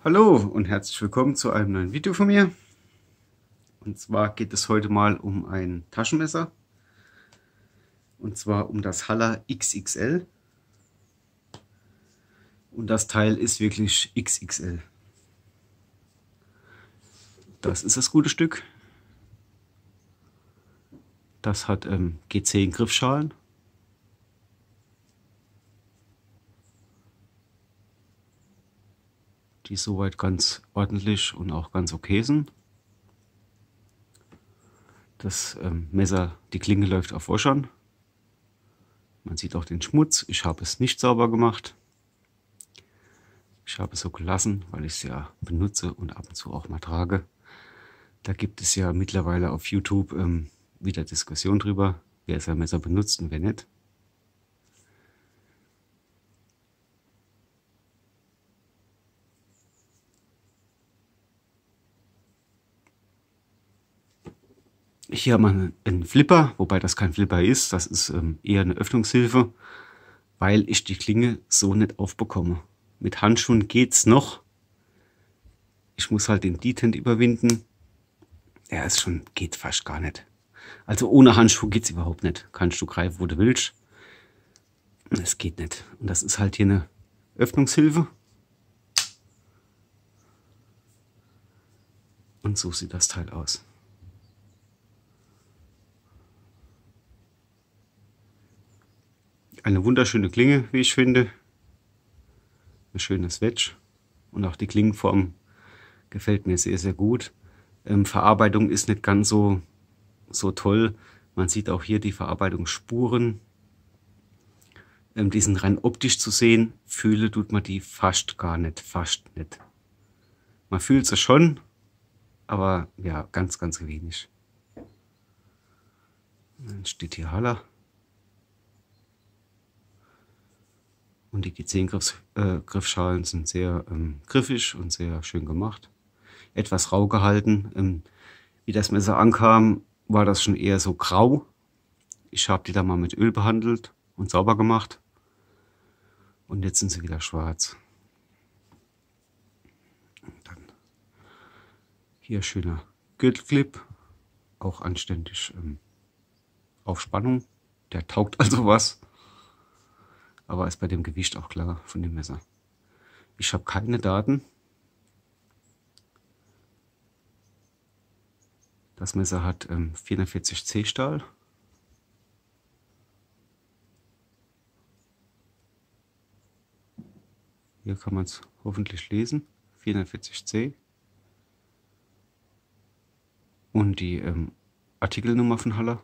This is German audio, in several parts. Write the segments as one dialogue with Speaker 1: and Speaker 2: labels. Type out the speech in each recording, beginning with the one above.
Speaker 1: Hallo und herzlich willkommen zu einem neuen Video von mir. Und zwar geht es heute mal um ein Taschenmesser. Und zwar um das Halla XXL. Und das Teil ist wirklich XXL. Das ist das gute Stück. Das hat G10 Griffschalen. Die soweit ganz ordentlich und auch ganz okay sind. Das Messer, die Klinge läuft auf Waschern. Man sieht auch den Schmutz. Ich habe es nicht sauber gemacht. Ich habe es so gelassen, weil ich es ja benutze und ab und zu auch mal trage. Da gibt es ja mittlerweile auf YouTube wieder Diskussion drüber, wer sein Messer benutzt und wer nicht. Hier haben wir einen Flipper, wobei das kein Flipper ist, das ist eher eine Öffnungshilfe, weil ich die Klinge so nicht aufbekomme. Mit Handschuhen geht's noch. Ich muss halt den Detent überwinden. Ja, ist schon, geht fast gar nicht. Also ohne Handschuh geht's überhaupt nicht. Kannst du greifen, wo du willst. Es geht nicht. Und das ist halt hier eine Öffnungshilfe. Und so sieht das Teil aus. Eine wunderschöne Klinge, wie ich finde. Ein schönes Wedge. Und auch die Klingenform gefällt mir sehr, sehr gut. Verarbeitung ist nicht ganz so toll. Man sieht auch hier die Verarbeitungsspuren. Die sind rein optisch zu sehen. Fühle tut man die fast gar nicht. Fast nicht. Man fühlt sie schon, aber ja, ganz, ganz wenig. Dann steht hier Halla. Und die G10 Griffschalen sind sehr griffig und sehr schön gemacht. Etwas rau gehalten. Wie das Messer ankam, war das schon eher so grau. Ich habe die da mal mit Öl behandelt und sauber gemacht. Und jetzt sind sie wieder schwarz. Und dann hier schöner Gürtelclip. Auch anständig auf Spannung. Der taugt also was. Aber ist bei dem Gewicht auch klar von dem Messer. Ich habe keine Daten. Das Messer hat 440C Stahl. Hier kann man es hoffentlich lesen. 440C. Und die Artikelnummer von Halla.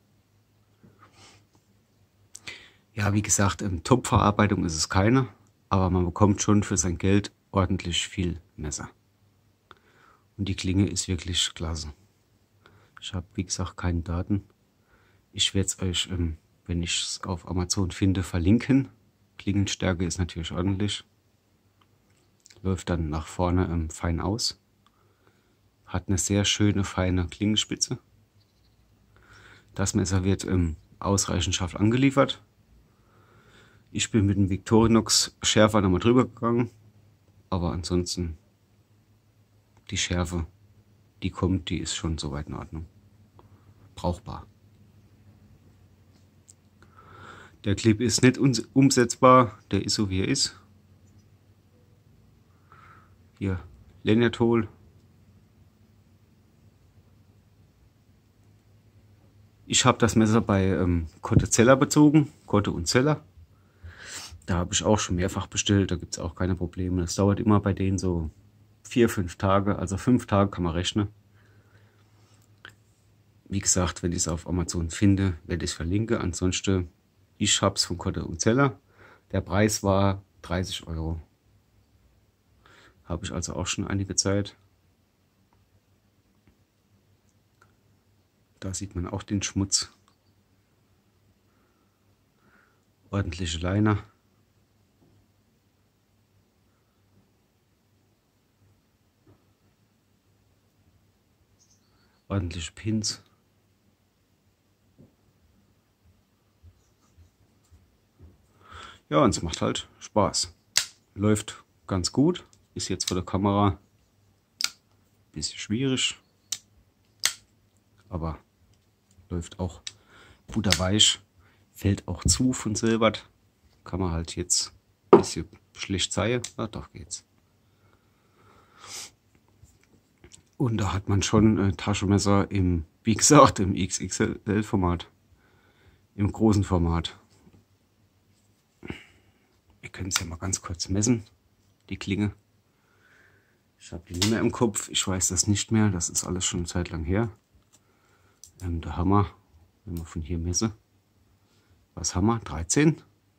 Speaker 1: Ja, wie gesagt, Top-Verarbeitung ist es keine, aber man bekommt schon für sein Geld ordentlich viel Messer. Und die Klinge ist wirklich klasse. Ich habe, wie gesagt, keine Daten. Ich werde es euch, wenn ich es auf Amazon finde, verlinken. Klingenstärke ist natürlich ordentlich. Läuft dann nach vorne fein aus. Hat eine sehr schöne, feine Klingenspitze. Das Messer wird ausreichend scharf angeliefert. Ich bin mit dem Victorinox Schärfer nochmal drüber gegangen, aber ansonsten die Schärfe, die kommt, die ist schon soweit in Ordnung. Brauchbar. Der Clip ist nicht umsetzbar, der ist so wie er ist. Hier Lanyard Hole. Ich habe das Messer bei Kotte Zeller bezogen, Kotte und Zeller. Da habe ich auch schon mehrfach bestellt, da gibt es auch keine Probleme. Das dauert immer bei denen so 4-5 Tage, also 5 Tage kann man rechnen. Wie gesagt, wenn ich es auf Amazon finde, werde ich es verlinken. Ansonsten, ich habe es von Kotte und Zeller. Der Preis war 30 Euro. Habe ich also auch schon einige Zeit. Da sieht man auch den Schmutz. Ordentliche Leiner. Ordentliche Pins. Ja, und es macht halt Spaß. Läuft ganz gut. Ist jetzt vor der Kamera ein bisschen schwierig, aber läuft auch butterweich, fällt auch zu von selber. Kann man halt jetzt ein bisschen schlecht zeigen. Ah, doch geht's. Und da hat man schon ein Taschenmesser im, wie gesagt, im XXL-Format, im großen Format. Wir können es ja mal ganz kurz messen, die Klinge. Ich habe die nicht mehr im Kopf, ich weiß das nicht mehr, das ist alles schon eine Zeit lang her. Der Hammer, wenn wir von hier messen, was haben wir? 13.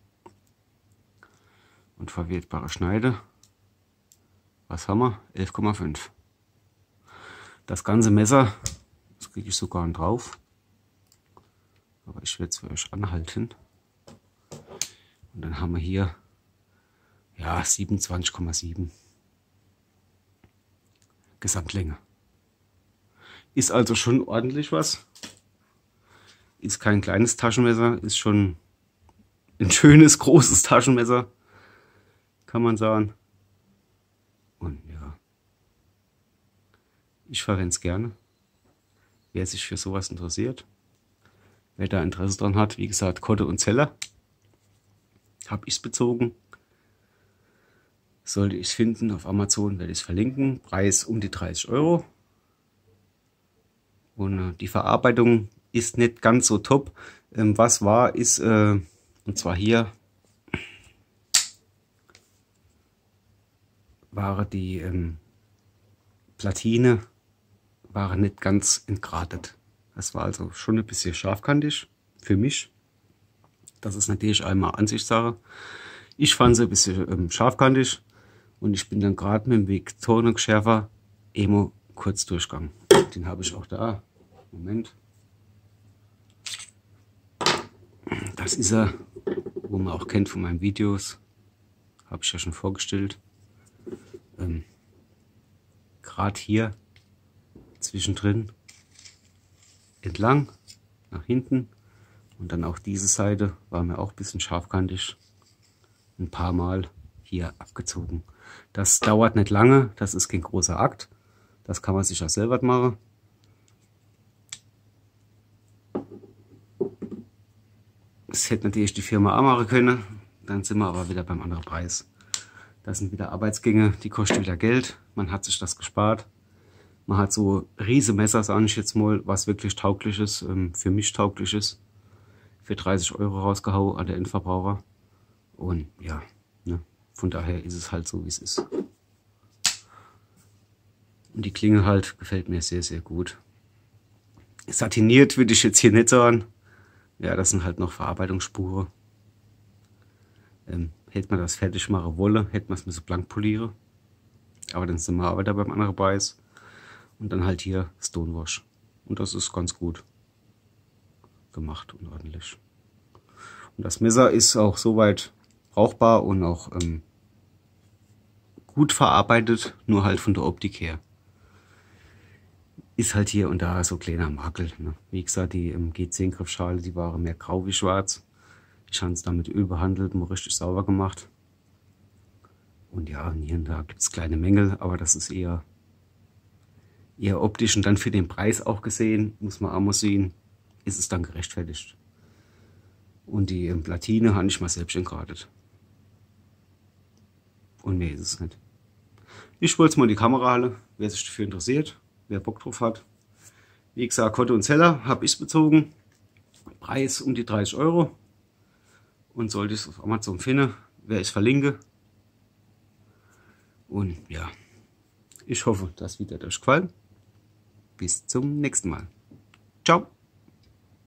Speaker 1: Und verwertbare Schneide, was haben wir? 11,5. Das ganze Messer, das kriege ich sogar drauf, aber ich werde es für euch anhalten. Und dann haben wir hier ja 27,7 Gesamtlänge. Ist also schon ordentlich was. Ist kein kleines Taschenmesser, ist schon ein schönes, großes Taschenmesser, kann man sagen. Und ja, ich verwende es gerne. Wer sich für sowas interessiert, wer da Interesse dran hat, wie gesagt, Kotte und Zeller, habe ich es bezogen. Sollte ich es finden auf Amazon, werde ich es verlinken. Preis um die 30 Euro. Und die Verarbeitung ist nicht ganz so top. Was war, ist, und zwar hier, war die Platine war nicht ganz entgratet. Das war also schon ein bisschen scharfkantig für mich. Das ist natürlich einmal Ansichtssache. Ich fand sie ein bisschen scharfkantig und ich bin dann gerade mit dem Victorinox-Schärfer Emo kurz durchgegangen. Den habe ich auch da. Moment. Das ist er, wo man auch kennt von meinen Videos. Habe ich ja schon vorgestellt. Gerade hier zwischendrin entlang, nach hinten. Und dann auch diese Seite war mir auch ein bisschen scharfkantig. Ein paar Mal hier abgezogen. Das dauert nicht lange, das ist kein großer Akt. Das kann man sich auch selber machen. Das hätte natürlich die Firma auch machen können. Dann sind wir aber wieder beim anderen Preis. Das sind wieder Arbeitsgänge, die kosten wieder Geld. Man hat sich das gespart. Man hat so riesige Messer, sage ich jetzt mal, was wirklich tauglich ist, für mich tauglich ist. Für 30 Euro rausgehauen an der Endverbraucher. Und ja, ne, von daher ist es halt so, wie es ist. Und die Klinge halt gefällt mir sehr, sehr gut. Satiniert würde ich jetzt hier nicht sagen. Ja, das sind halt noch Verarbeitungsspuren. Hätte man das fertig machen wollen, hätte man es müssen blank polieren. Aber dann sind wir aber da beim anderen Preis. Und dann halt hier Stonewash. Und das ist ganz gut gemacht und ordentlich. Und das Messer ist auch soweit brauchbar und auch gut verarbeitet, nur halt von der Optik her. Ist halt hier und da so ein kleiner Makel. Ne? Wie gesagt, die G10 Griffschale, die waren mehr grau wie schwarz. Ich habe es damit Öl behandelt, mal richtig sauber gemacht. Und ja, hier und da gibt es kleine Mängel, aber das ist eher optisch und dann für den Preis auch gesehen, muss man auch mal sehen, ist es dann gerechtfertigt. Und die Platine habe ich mal selbst entgratet. Und mehr ist es nicht. Ich wollte es mal in die Kamera halten, wer sich dafür interessiert, wer Bock drauf hat. Wie gesagt, Kotte und Zeller habe ich bezogen. Preis um die 30 Euro. Und sollte ich es auf Amazon finden, werde ich es verlinken. Und ja, ich hoffe, das wird euch gefallen. Bis zum nächsten Mal. Ciao.